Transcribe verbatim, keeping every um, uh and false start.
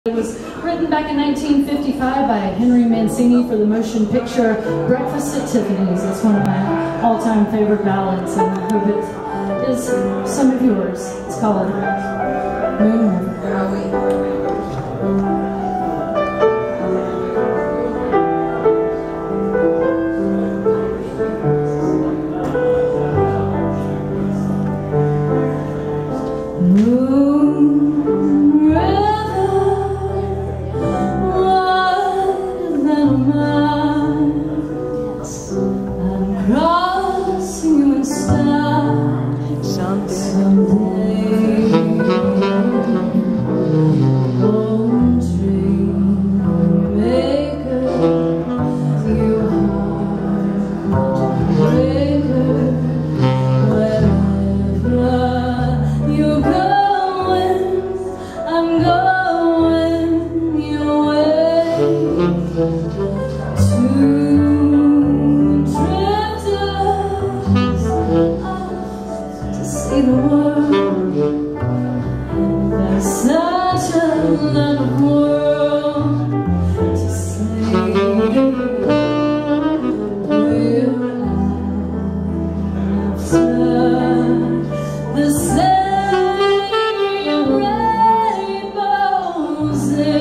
It was written back in nineteen fifty-five by Henry Mancini for the motion picture Breakfast at Tiffany's. It's one of my all-time favorite ballads, and I hope it is some of yours. It's called Moon River. See the world, there's such a lot of world to see. We're after the same rainbows.